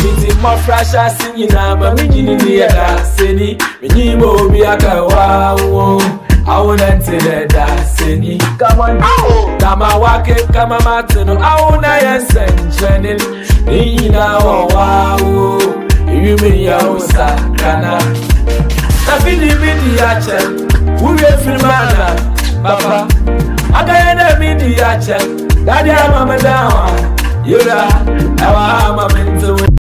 Miti mo frasha sinyi na ma minyi ni ya seni. Minyi mo bi aka wa. I wouldn't tell that seni. Come on, kama wake kama mateno. I wouldn't yesen training. Ni na wa. You mean ya kana. Na bidi ache. We feel mana, Papa. Agayana bidi ache. Daddy mama down. Yura, awa mama into